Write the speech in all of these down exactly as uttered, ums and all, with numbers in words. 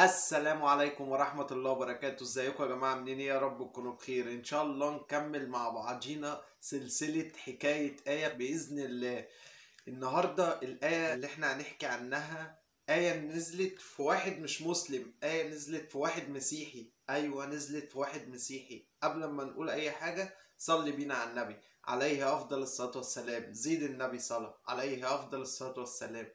السلام عليكم ورحمة الله وبركاته. ازيكم يا جماعة؟ منين يا رب تكونوا بخير. ان شاء الله نكمل مع بعضينا سلسلة حكاية آية بإذن الله. النهاردة الآية اللي احنا هنحكي عنها آية نزلت في واحد مش مسلم، آية نزلت في واحد مسيحي. ايوه، نزلت في واحد مسيحي. قبل ما نقول اي حاجة صلي بينا على النبي عليه افضل الصلاة والسلام. زيد النبي صلاة عليه افضل الصلاة والسلام.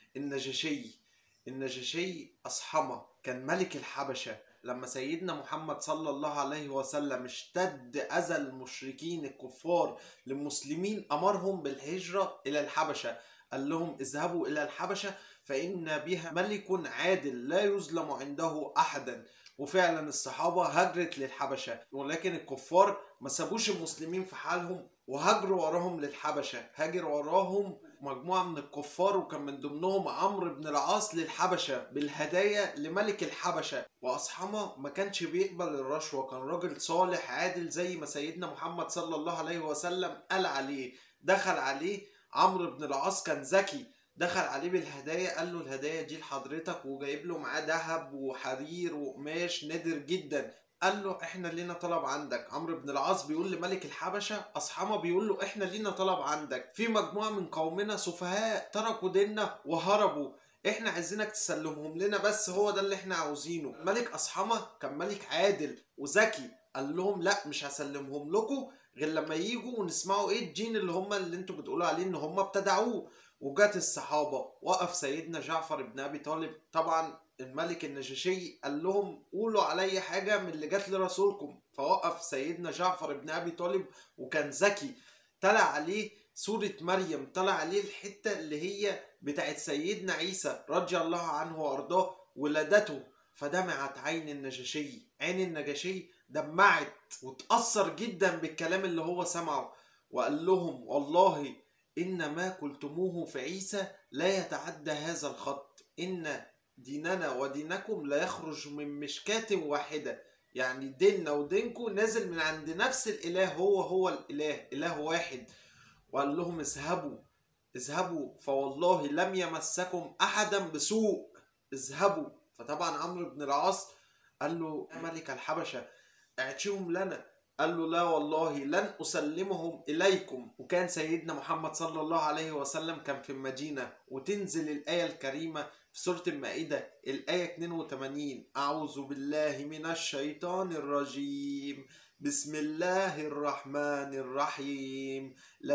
النجاشي النجاشي أصحمة كان ملك الحبشة. لما سيدنا محمد صلى الله عليه وسلم اشتد أذى المشركين الكفار للمسلمين، أمرهم بالهجرة إلى الحبشة. قال لهم اذهبوا إلى الحبشة فإن بها ملك عادل لا يظلم عنده أحدا. وفعلا الصحابة هجرت للحبشة، ولكن الكفار ما سابوش المسلمين في حالهم وهاجروا وراهم للحبشة. هاجر وراهم مجموعة من الكفار، وكان من ضمنهم عمرو بن العاص للحبشة بالهدايا لملك الحبشة. وأصحمة ما كانش بيقبل الرشوة، كان راجل صالح عادل زي ما سيدنا محمد صلى الله عليه وسلم قال عليه. دخل عليه عمرو بن العاص، كان ذكي، دخل عليه بالهدايا، قال له الهدايا دي لحضرتك، وجايب له معاه ذهب وحرير وقماش نادر جدا. قال له احنا لينا طلب عندك. عمرو بن العاص بيقول لملك الحبشة، أصحمة بيقول له احنا لينا طلب عندك، في مجموعة من قومنا سفهاء تركوا ديننا وهربوا، احنا عايزينك تسلمهم لنا، بس هو ده اللي احنا عاوزينه. ملك أصحمة كان ملك عادل وذكي، قال لهم لا، مش هسلمهم لكم غير لما يجوا ونسمعوا ايه الدين اللي هم اللي انتوا بتقولوا عليه ان هم ابتدعوه. وجات الصحابة، وقف سيدنا جعفر بن ابي طالب. طبعا الملك النجاشي قال لهم قولوا علي حاجة من اللي جات لرسولكم. فوقف سيدنا جعفر بن ابي طالب، وكان ذكي، طلع عليه سورة مريم، طلع عليه الحتة اللي هي بتاعت سيدنا عيسى رضي الله عنه وارضاه ولادته. فدمعت عين النجاشي، عين النجاشي دمعت وتأثر جدا بالكلام اللي هو سمعه. وقال لهم والله إن ما قلتموه في عيسى لا يتعدى هذا الخط، إن ديننا ودينكم لا يخرج من مشكاة واحدة. يعني ديننا ودينكم نازل من عند نفس الإله، هو هو الإله، إله واحد. وقال لهم اذهبوا اذهبوا فوالله لم يمسكم أحدا بسوء، اذهبوا. فطبعا عمرو بن العاص قال له يا ملك الحبشة اعطيهم لنا. قال له لا والله لن أسلمهم إليكم. وكان سيدنا محمد صلى الله عليه وسلم كان في المدينة، وتنزل الآية الكريمة في سورة المائدة الآية اثنين وثمانين: أعوذ بالله من الشيطان الرجيم، بسم الله الرحمن الرحيم،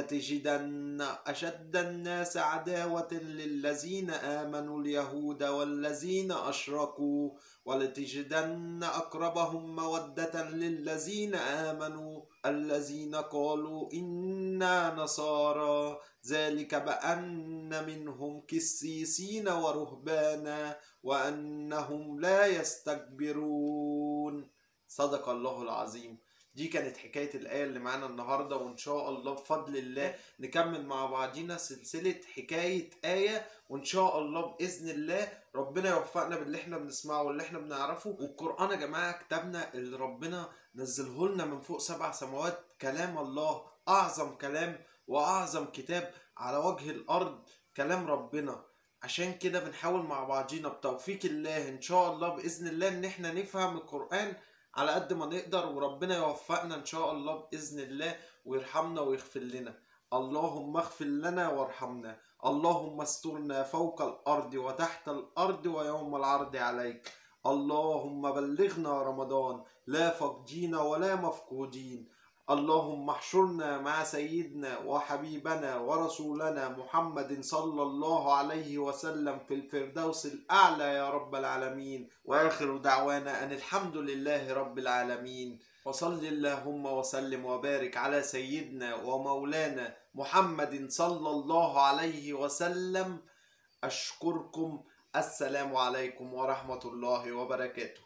لتجدن أشد الناس عداوة للذين آمنوا اليهود والذين أشركوا ولتجدن أقربهم مودة للذين آمنوا الذين قالوا إنا نصارى، ذلك بأن منهم كسيسين ورهبانا وأنهم لا يستكبرون. صدق الله العظيم. دي كانت حكاية الآية اللي معانا النهاردة، وإن شاء الله بفضل الله نكمل مع بعضينا سلسلة حكاية آية، وإن شاء الله بإذن الله ربنا يوفقنا باللي احنا بنسمعه واللي احنا بنعرفه. والقرآن يا جماعة كتابنا اللي ربنا نزله لنا من فوق سبع سماوات، كلام الله، أعظم كلام وأعظم كتاب على وجه الأرض، كلام ربنا. عشان كده بنحاول مع بعضينا بتوفيق الله إن شاء الله بإذن الله إن احنا نفهم القرآن على قد ما نقدر، وربنا يوفقنا ان شاء الله باذن الله ويرحمنا ويغفر لنا. اللهم اغفر لنا وارحمنا، اللهم استرنا فوق الارض وتحت الارض ويوم العرض عليك. اللهم بلغنا رمضان لا فاقدين ولا مفقودين. اللهم احشرنا مع سيدنا وحبيبنا ورسولنا محمد صلى الله عليه وسلم في الفردوس الأعلى يا رب العالمين. وآخر دعوانا أن الحمد لله رب العالمين. وصل اللهم وسلم وبارك على سيدنا ومولانا محمد صلى الله عليه وسلم. أشكركم. السلام عليكم ورحمة الله وبركاته.